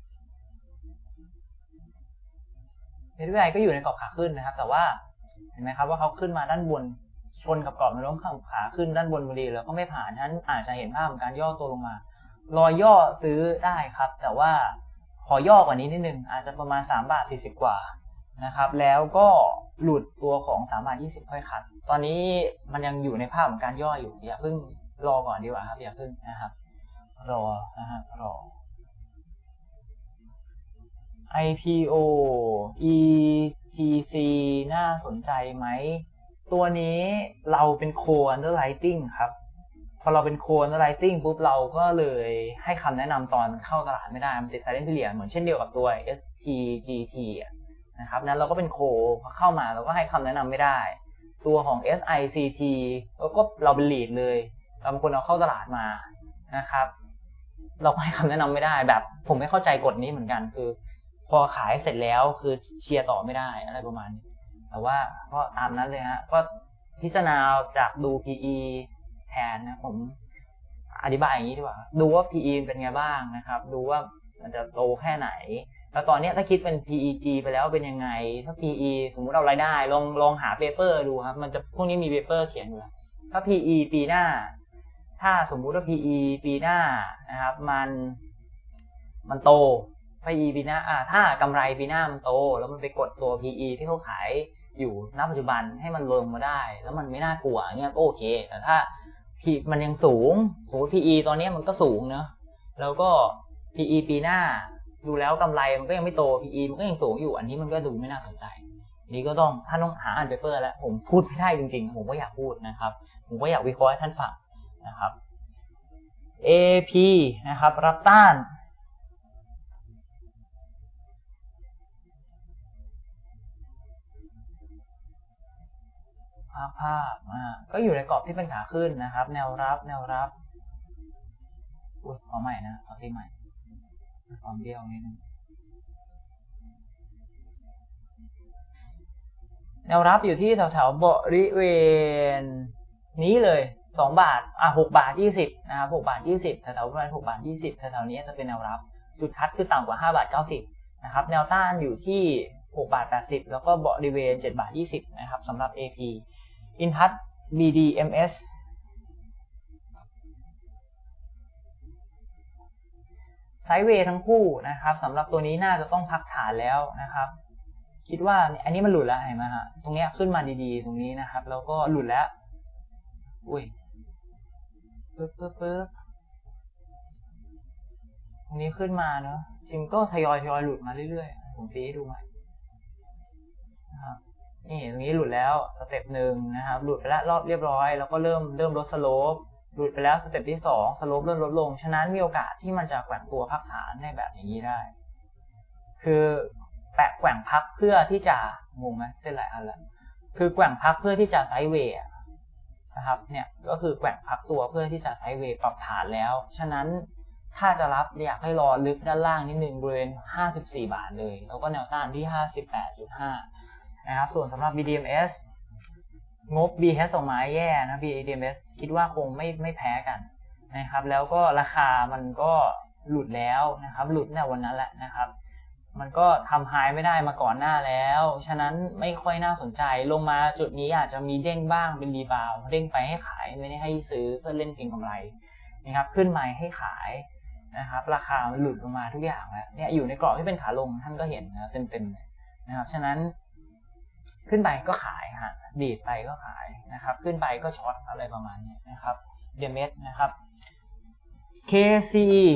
เอส วี ไอ ก็อยู่ในกรอบขาขึ้นนะครับแต่ว่าเห็นไหมครับว่าเขาขึ้นมาด้านบนชนกับกรอบแนวโน้มขาขึ้นด้านบนพอดีแล้วก็ไม่ผ่านฉะนั้นอาจจะเห็นภาพของการย่อตัวลงมารอยย่อซื้อได้ครับแต่ว่าขอย่อกว่านี้นิดนึงอาจจะประมาณสามบาทสี่สิบกว่านะครับแล้วก็หลุดตัวของสามบาทยี่สิบค่อยขัดตอนนี้มันยังอยู่ในภาพของการย่ออยู่อย่าเพิ่งรอก่อนดีกว่าครับอย่าเพิ่งนะครับรอนะฮะรอไอ พี โอ อี ที ซี น่าสนใจไหมตัวนี้เราเป็น Core Underwriting ครับพอเราเป็น Core Underwriting ปุ๊บเราก็เลยให้คำแนะนำตอนมันเข้าตลาดไม่ได้มันติด Silent Period เหมือนเช่นเดียวกับตัว เอส ที จี ที นะครับนั้นเราก็เป็น Core พอเข้ามาเราก็ให้คำแนะนำไม่ได้ตัวของ เอส ไอ ซี ที แล้วก็เราเป็น Lead เลยเราเป็นคนเอาเข้าตลาดมานะครับเราก็ให้คำแนะนำไม่ได้แบบผมไม่เข้าใจกฎนี้เหมือนกันคือพอขายเสร็จแล้วคือเชียร์ต่อไม่ได้อะไรประมาณนี้แต่ว่าก็ตามนั้นเลยฮะก็พิจารณาจากดู พี อี แทนนะผมอธิบายอย่างนี้ดีกว่าดูว่า พี อี เป็นไงบ้างนะครับดูว่ามันจะโตแค่ไหนแล้วตอนนี้ถ้าคิดเป็น พี อี จี ไปแล้วเป็นยังไงถ้า พี อี สมมุติเอารายได้ลองลองหาเปเปอร์ดูครับมันจะพวกนี้มีเปเปอร์เขียนอยู่แล้วถ้า พี อี ปีหน้าถ้าสมมุติว่า พี อี ปีหน้านะครับมันมันโต พี อี ปีหน้าอ่าถ้ากำไรปีหน้ามันโตแล้วมันไปกดตัว พี อี ที่เขาขายอยู่ณปัจจุบันให้มันลงมาได้แล้วมันไม่น่ากลัวเนี่ยก็โอเคแต่ถ้า P มันยังสูงสมมติ พี อี ตอนนี้มันก็สูงเนอะแล้วก็ พี อี ปีหน้าดูแล้วกำไรมันก็ยังไม่โต พี อี มันก็ยังสูงอยู่อันนี้มันก็ดูไม่น่าสนใจนี่ก็ต้องท่านต้องหาอ่านเปเปอร์แล้วผมพูดไม่ได้จริงๆผมก็อยากพูดนะครับผมก็อยากวิเคราะห์ให้ท่านฟังนะครับ เอ พี นะครับรับต้านภาพภาพอ่าก็อยู่ในกรอบที่เป็นขาขึ้นนะครับแนวรับแนวรับอุ้ยขอใหม่นะขอที่ใหม่ความเบี้ยวนิดนึงแนวรับอยู่ที่แถวๆบริเวณนี้เลยสองบาทอ่ะหกบาทยี่สิบนะครับหกบาทยี่สิบแถวๆประมาณหกบาทยี่สิบแถวๆนี้จะเป็นแนวรับจุดคัดคือต่ำกว่าห้าบาทเก้าสิบนะครับแนวต้านอยู่ที่หกบาทแปดสิบแล้วก็บริเวณเจ็ดบาทยี่สิบนะครับสำหรับ เอ พี Intas บี ดี เอ็ม เอส ไซด์เวย์ทั้งคู่นะครับสำหรับตัวนี้น่าจะต้องพักฐานแล้วนะครับคิดว่าอันนี้มันหลุดแล้วเห็นไหมฮะตรงนี้ขึ้นมาดีๆตรงนี้นะครับแล้วก็หลุดแล้วอุ้ยปึ๊บปึ๊บปึ๊บตรงนี้ขึ้นมาเนอะจริงก็ทยอยทยอยหลุดมาเรื่อยๆผมตีให้ดูใหม่นะครับนี่ตรงนี้หลุดแล้วสเต็ปหนึ่งนะครับหลุดไปแล้วรอบเรียบร้อยแล้วก็เริ่มเริ่มลดสโลปหลุดไปแล้วสเต็ปที่สองสโลปเริ่มลดลงฉะนั้นมีโอกาสที่มันจะแกว่งตัวพักฐานในแบบนี้ได้คือแปะแกว่งพักเพื่อที่จะงงไหมเส้นหลายอันแล้วคือแกว่งพักเพื่อที่จะไซด์เวย์นะครับเนี่ยก็คือแกว่งพักตัวเพื่อที่จะไซด์เวย์ปรับฐานแล้วฉะนั้นถ้าจะรับอยากให้รอลึกด้านล่างนิดนึงบริเวณห้าสิบสี่บาทเลยแล้วก็แนวต้านที่ ห้าสิบแปดจุดห้า นะครับส่วนสำหรับ บี ดี เอ็ม เอส งบ บี เอส ออกมาแย่นะ บี ดี เอ็ม เอส คิดว่าคงไม่ไม่แพ้กันนะครับแล้วก็ราคามันก็หลุดแล้วนะครับหลุดในวันนั้นแหละนะครับมันก็ทำไฮไม่ได้มาก่อนหน้าแล้วฉะนั้นไม่ค่อยน่าสนใจลงมาจุดนี้อาจจะมีเด้งบ้างเป็นรีบาวเด้งไปให้ขายไม่ได้ให้ซื้อเพื่อเล่นเก็งกำไรนะครับขึ้นมาให้ขายนะครับราคามันหลุดลงมาทุกอย่างแล้วเนี่ยอยู่ในกรอบที่เป็นขาลงท่านก็เห็นนะเต็มๆนะครับฉะนั้นขึ้นไปก็ขายฮะดีดไปก็ขายนะครับขึ้นไปก็ช็อตอะไรประมาณนี้นะครับเดเมสนะครับ เค ซี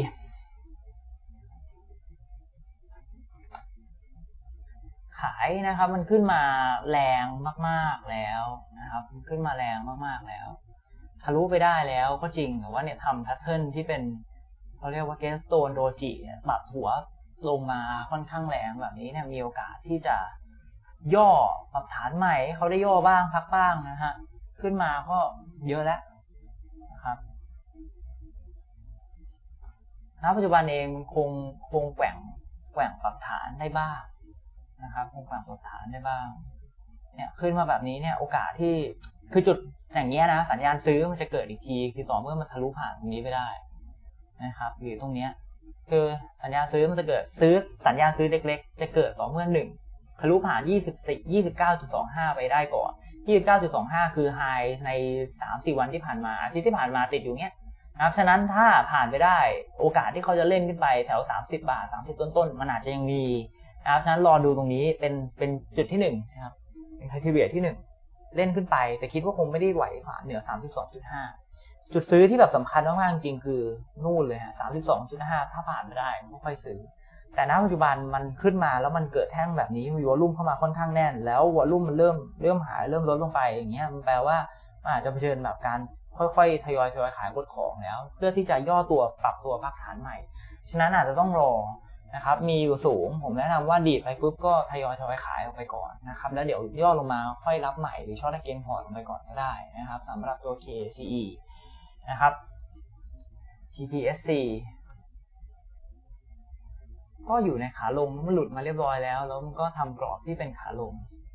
ขายนะครับมันขึ้นมาแรงมากๆแล้วนะครับมันขึ้นมาแรงมากๆแล้วทะลุไปได้แล้วก็จริงแต่ว่าเนี่ยทำแพทเทิร์นที่เป็นเขาเรียกว่าเกสโตนโดจิปรับหัวลงมาค่อนข้างแรงแบบนี้เนี่ยมีโอกาสที่จะย่อปรับฐานใหม่เขาได้ย่อบ้างพักบ้างนะฮะขึ้นมาก็เยอะแล้วนะครับณปัจจุบันเองคงคงแกว่งแกว่งปรับฐานได้บ้างนะครับคงแกว่งปรับฐานได้บ้างเนี่ยขึ้นมาแบบนี้เนี่ยโอกาสที่คือจุดอย่างเงี้ยนะสัญญาณซื้อมันจะเกิดอีกทีคือต่อเมื่อมันทะลุผ่านตรงนี้ไปได้นะครับหรือตรงเนี้ยคือสัญญาณซื้อมันจะเกิดซื้อสัญญาณซื้อเล็กๆจะเกิดต่อเมื่อหนึ่งทะลุผ่าน ยี่สิบสี่ ยี่สิบเก้าจุดสองห้า ไปได้ก่อน ยี่สิบเก้าจุดสองห้า คือไฮใน สามสี่ วันที่ผ่านมาอาทิตย์ที่ผ่านมาติดอยู่เงี้ยนะครับฉะนั้นถ้าผ่านไปได้โอกาสที่เขาจะเล่นขึ้นไปแถวสามสิบบาทสามสิบต้นๆมันอาจจะยังมีนะครับฉะนั้นรอดูตรงนี้เป็นเป็นจุดที่หนึ่งนะครับเป็นไครทีเรียที่หนึ่งเล่นขึ้นไปแต่คิดว่าคงไม่ได้ไหวผ่านเหนือ สามสิบสองจุดห้า จุดซื้อที่แบบสำคัญมากๆจริงคือนู่นเลยฮะ สามสิบสองจุดห้า ถ้าผ่านไม่ได้ก็ค่อยซื้อแต่ณปัจจุบันมันขึ้นมาแล้วมันเกิดแท่งแบบนี้มีวอลลุ่มเข้ามาค่อนข้างแน่นแล้ววอลลุ่มมันเริ่มเริ่มหายเริ่มลดลงไปอย่างเงี้ยมันแปลว่ามันอาจจะเผชิญแบบการค่อยๆทยอยทยอยขายกดของแล้วเพื่อที่จะย่อตัวปรับตัวพักฐานใหม่ฉะนั้นอาจจะต้องรอนะครับมีอยู่สูงผมแนะนำว่าดีดไปปุ๊บก็ทยอยทยอยขายออกไปก่อนนะครับแล้วเดี๋ยวย่อลงมาค่อยรับใหม่หรือช็อตเกนพอร์ตลงไปก่อนก็ได้นะครับสำหรับตัว เค ซี อี นะครับ จี พี เอส ซี ก็อยู่ในขาลงมันหลุดมาเรียบร้อยแล้วแล้วมันก็ทำกรอบที่เป็นขาลง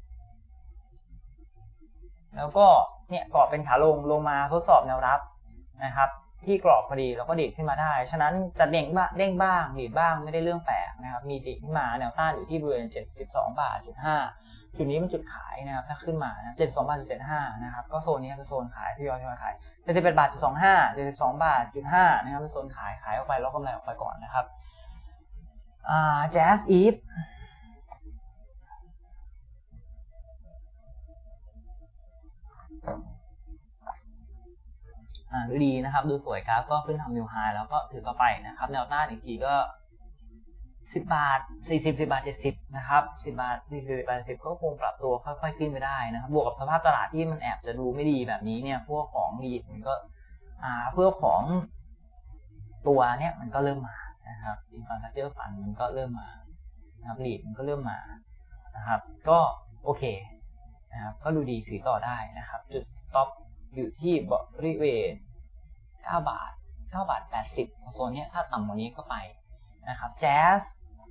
แล้วก็เนี่ยกรอบเป็นขาลงลงมาทดสอบแนวรับนะครับที่กรอบพอดีแล้วก็ดีดขึ้นมาได้ฉะนั้นจะเด้งบ้างเด้งบ้างดีดบ้างไม่ได้เรื่องแปลกนะครับมีดีดขึ้นมาแนวต้านอยู่ที่บริเวณเจ็ดสิบสองบาทจุดห้าจุดนี้เป็นจุดขายนะครับถ้าขึ้นมาเจ็ดสิบสองบาทจุดเจ็ดห้านะครับก็โซนนี้เป็นโซนขายทยอยทยอยขายเจ็ดสิบเอ็ดบาทจุดสองห้า เจ็ดสิบสองบาทจุดห้านะครับเป็นโซนขายขายออกไปแล้วกำไรออกไปก่อนนะครับอ่า Jazz Eve อ่าดูดีนะครับดูสวยครับก็ขึ้นทำนิวไฮแล้วก็ถือเข้าไปนะครับแนวต้านอีกทีก็สิบบาทสี่สิบ สิบบาทเจ็ดสิบนะครับสิบบาทสี่สิบ บาทเจ็ดสิบก็คงปรับตัวค่อยๆขึ้นไปได้นะครับบวกกับสภาพตลาดที่มันแอบจะดูไม่ดีแบบนี้เนี่ยพวกของรีดมันก็อ่าเพื่อของตัวเนี่ยมันก็เริ่มมานะครับอินฟราสตรัคเจอร์ฟันมันก็เริ่มมานะครับรีดมันก็เริ่มมานะครับก็โอเคนะครับก็ดูดีถือต่อได้นะครับจุดสต็อปอยู่ที่บริเวณเก้าบาทเก้าบาทแปดสิบโซนนี้ถ้าต่ำกว่านี้ก็ไปนะครับแจ๊ส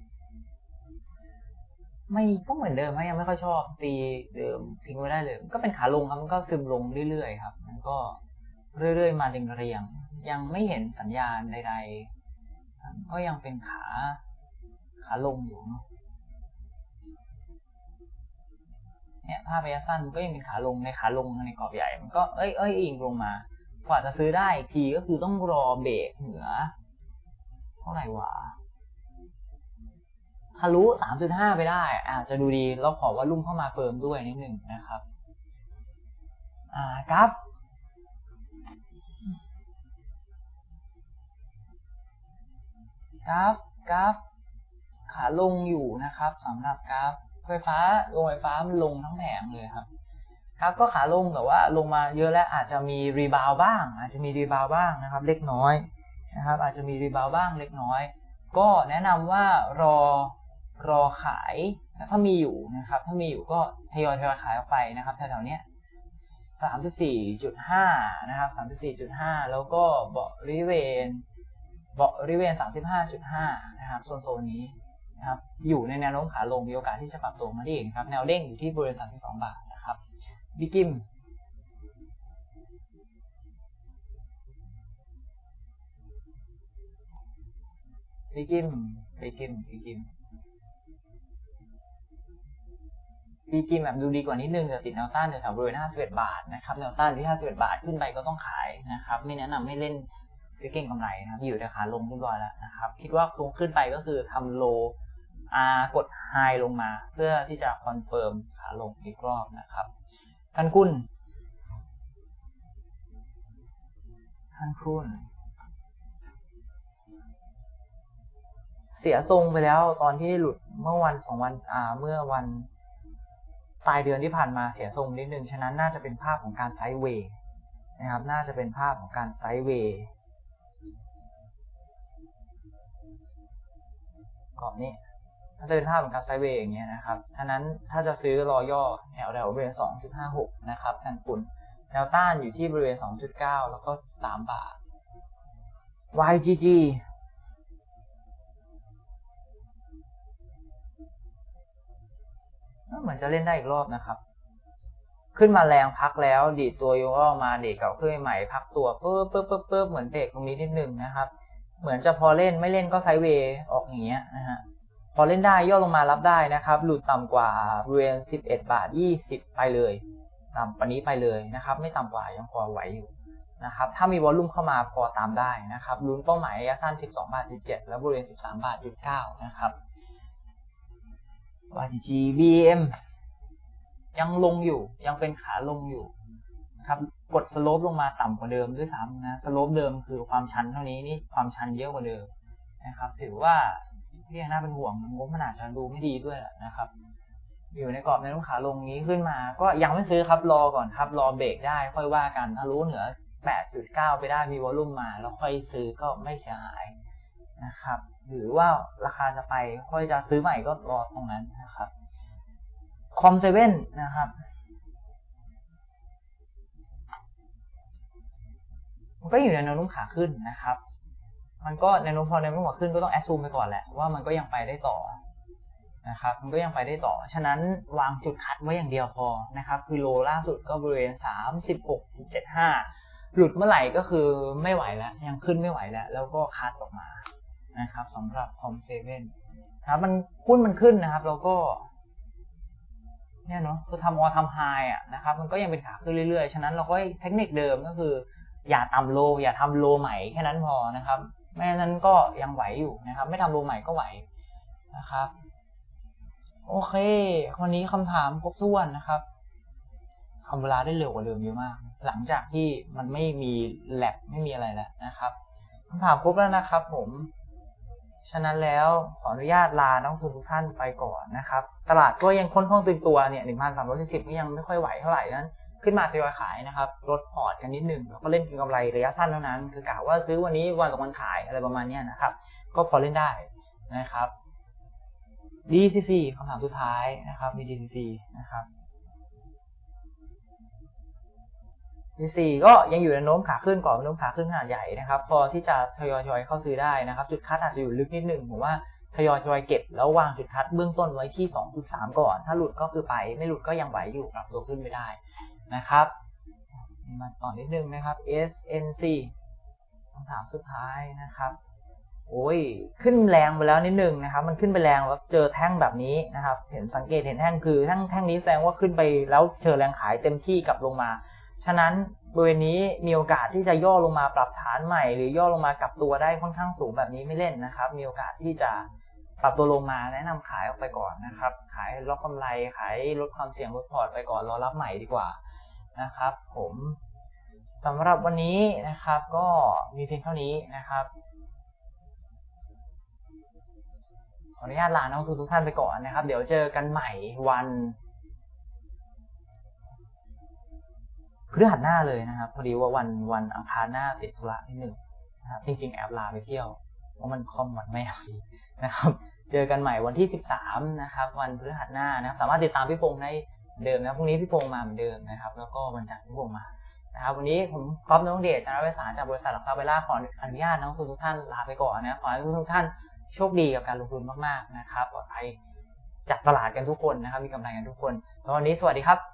ไม่ก็เหมือนเดิมครับยังไม่ค่อยชอบตีเดิมทิ้งไว้ได้เลยก็เป็นขาลงครับมันก็ซึมลงเรื่อยๆครับมันก็เรื่อยๆมาเรียงๆยังไม่เห็นสัญญาณใดๆก็ยังเป็นขาขาลงอยู่เนาะเนี่ยภาพระยะสั้นก็ยังเป็นขาลงในขาลงในกรอบใหญ่มันก็เอ้ยเอ้ยอิงลงมากว่าจะซื้อได้อีกทีก็คือต้องรอเบรกเหนือเท่าไหร่วะทะลุ สามจุดห้า ไปได้อาจจะดูดีแล้วขอว่าลุ่มเข้ามาเฟิร์มด้วยนิดนึงนะครับอ่ากราฟกราฟกราฟขาลงอยู่นะครับสำหรับกราฟไฟฟ้าลงไฟฟ้ามันลงทั้งแผงเลยครับครับก็ขาลงแต่ว่าลงมาเยอะแล้วอาจจะมีรีบาวบ้างอาจจะมีรีบาวบ้างนะครับเล็กน้อยนะครับอาจจะมีรีบาวบ้างเล็กน้อยก็แนะนำว่ารอรอขายถ้ามีอยู่นะครับถ้ามีอยู่ก็ทยอยทยอยขายออกไปนะครับแถวๆนี้ สามสิบสี่จุดห้า นะครับ สามสิบสี่จุดห้า แล้วก็บริเวณบริเวณ สามสิบห้าจุดห้า นะครับโซนๆนี้นะครับอยู่ในแนวโน้มขาลงมีโอกาสที่จะปรับตัวมาได้อีกครับแนวเด้งอยู่ที่บริเวณสามสิบสองบาทนะครับบิกิมบิกิมบิกิมบิกิมบิกิมแบบดูดีกว่านิดนึงแต่ติดแนวต้านแถวๆบริเวณห้าสิบเอ็ดบาทนะครับแนวต้านที่ห้าสิบเอ็ดบาทขึ้นไปก็ต้องขายนะครับไม่แนะนำให้เล่นซื้อเก่งกำไรนะครับอยู่ในขาลงเรียบร้อยแล้วนะครับคิดว่าลงขึ้นไปก็คือทำโลอากดไฮลงมาเพื่อที่จะคอนเฟิร์มขาลงอีกรอบนะครับคันคุณคันคุณเสียทรงไปแล้วตอนที่หลุดเมื่อวันสองวันอ่าเมื่อวันปลายเดือนที่ผ่านมาเสียทรงนิดนึงฉะนั้นน่าจะเป็นภาพของการไซด์เวย์นะครับน่าจะเป็นภาพของการไซด์เวย์กรอบนี้ถ้าจะเป็นภาพของการไซด์เวย์อย่างเงี้ยนะครับฉะนั้นถ้าจะซื้อรอย่อแนวแถวบริเวณ สองจุดห้าหก นะครับกันคุณแนวต้านอยู่ที่บริเวณ สองจุดเก้า แล้วก็สามบาท วาย จี จี เหมือนจะเล่นได้อีกรอบนะครับขึ้นมาแรงพักแล้วดีดตัวโยกมาดีดเก่าขึ้นใหม่พักตัวปึ๊บปึ๊บปึ๊บปึ๊บเหมือนเบรกตรงนี้นิดนึงนะครับเหมือนจะพอเล่นไม่เล่นก็ไซด์เวย์ออกอย่างเงี้ยนะฮะพอเล่นได้ย่อลงมารับได้นะครับหลุดต่ำกว่าบริเวณสิบเอ็ดบาทยี่สิบไปเลยต่ำกว่านี้ไปเลยนะครับไม่ต่ำกว่ายังพอไหวอยู่นะครับถ้ามีวอลลุ่มเข้ามาพอตามได้นะครับลุ้นเป้าหมายระยะสั้นสิบสองบาทจุดเจ็ดแล้วบริเวณสิบสามบาทจุดเก้านะครับ วาย จี จี บี เอ็ม ยังลงอยู่ยังเป็นขาลงอยู่ครับกดสโลปลงมาต่ำกว่าเดิมด้วยซ้ำนะสโลปเดิมคือความชันเท่านี้นี่ความชันเยอะกว่าเดิมนะครับถือว่าที่ยังน่าเป็นห่วงงบมันอาจจะดูไม่ดีด้วยแหละนะครับอยู่ในกรอบในรุ่งขาลงนี้ขึ้นมาก็ยังไม่ซื้อครับรอก่อนครับรอเบรกได้ค่อยว่ากันถ้ารู้เหนือ แปดจุดเก้า ไปได้มีวอลลุ่มมาแล้วค่อยซื้อก็ไม่เสียหายนะครับหรือว่าราคาจะไปค่อยจะซื้อใหม่ก็รอตรงนั้นนะครับคอมเซเว่นนะครับมันก็อยู่ในแนวโน้มขาขึ้นนะครับมันก็แนวโน้มพอแนวโน้มขาขึ้นก็ต้องแอสซูมไปก่อนแหละว่ามันก็ยังไปได้ต่อนะครับมันก็ยังไปได้ต่อฉะนั้นวางจุดคัดไว้อย่างเดียวพอนะครับคือโลล่าสุดก็บริเวณ สามสิบหกจุดเจ็ดห้า หลุดเมื่อไหร่ก็คือไม่ไหวแล้วยังขึ้นไม่ไหวแล้วแล้วก็คัดออกมานะครับสำหรับคอมเซเว่นครับมันหุ้นมันขึ้นนะครับแล้วก็เนี่ยเนาะคือทำออทำไฮอ่ะนะครับมันก็ยังเป็นขาขึ้นเรื่อยๆฉะนั้นเราก็เทคนิคเดิมก็คืออย่าต่ำโลอย่าทำโลใหม่แค่นั้นพอนะครับแม้นั้นก็ยังไหวอยู่นะครับไม่ทำโลใหม่ก็ไหวนะครับโอเควันนี้คำถามครบถ้วนนะครับทำเวลาได้เร็วกว่าเดิมเยอะมากหลังจากที่มันไม่มีแลบไม่มีอะไรแล้วนะครับคำถามครบแล้วนะครับผมฉะนั้นแล้วขออนุญาตลานักลงทุนทุกท่านไปก่อนนะครับตลาดก็ยังค่อนข้างตึงตัวเนี่ย หนึ่งพันสามร้อยสี่สิบ ก็ยังไม่ค่อยไหวเท่าไหร่นั้นขึ้นมาทยอยขายนะครับลดพอร์ตกันนิดนึงแล้วก็เล่นเก็งกำไรระยะสั้นเท่านั้นคือกะว่าซื้อวันนี้วันสองวันขายอะไรประมาณนี้นะครับก็พอเล่นได้นะครับ ดี ซี ซี คำถามสุดท้ายนะครับมี ดี ซี ซี นะครับ ดี ซี ก็ยังอยู่ในโน้มขาขึ้นก่อนโน้มขาขึ้นขนาดใหญ่นะครับพอที่จะทยอยๆเข้าซื้อได้นะครับจุดคัดอาจจะอยู่ลึกนิดนึงผมว่าทยอยๆเก็บแล้ววางจุดคัดเบื้องต้นไว้ที่ สองจุดสาม ก่อนถ้าหลุดก็คือไปไม่หลุดก็ยังไหวอยู่ปรับตัวขึ้นไม่ได้นะครับมาต่อนิดนึงนะครับ เอส เอ็น ซี คำถามสุดท้ายนะครับโอ้ยขึ้นแรงไปแล้วนิดนึงนะครับมันขึ้นไปแรงแล้วเจอแท่งแบบนี้นะครับเห็นสังเกตเห็นแท่งคือแท่งแท่งนี้แสดงว่าขึ้นไปแล้วเจอแรงขายเต็มที่กลับลงมาฉะนั้นบริเวณนี้มีโอกาสที่จะย่อลงมาปรับฐานใหม่หรือย่อลงมากลับตัวได้ค่อนข้างสูงแบบนี้ไม่เล่นนะครับมีโอกาสที่จะปรับตัวลงมาแนะนำขายออกไปก่อนนะครับขายล็อกกำไรขายลดความเสี่ยงลดพอร์ตไปก่อนรอรับใหม่ดีกว่านะครับผมสำหรับวันนี้นะครับก็มีเพียงเท่านี้นะครับขออนุญาตลานักลงทุนทุกท่านไปก่อนนะครับเดี๋ยวเจอกันใหม่วันพฤหัสหน้าเลยนะครับพอดีว่าวันวันอังคารหน้าติดธุระนิดหนึ่งนะครับจริงๆแอบลาไปเที่ยวเพราะมันคอมวันไม่เอานะครับเจอกันใหม่วันที่สิบสามนะครับวันพฤหัสหน้านะสามารถติดตามพี่พงษ์ได้เดิมนะพรุ่งนี้พี่พงษ์มาเหมือนเดิมนะครับแล้วก็วันจันทร์พี่พงษ์มานะครับวันนี้ผมก๊อฟ ณรงค์เดช จันทรวิสาจากบริษัทหลักทรัพย์เวลาขออนุญาตนักลงทุนทุกท่านลาไปก่อนนะขอให้ทุกท่านโชคดีกับการลงทุนมากๆนะครับปลอดภัยจากตลาดกันทุกคนนะครับมีกำไรกันทุกคนวันนี้สวัสดีครับ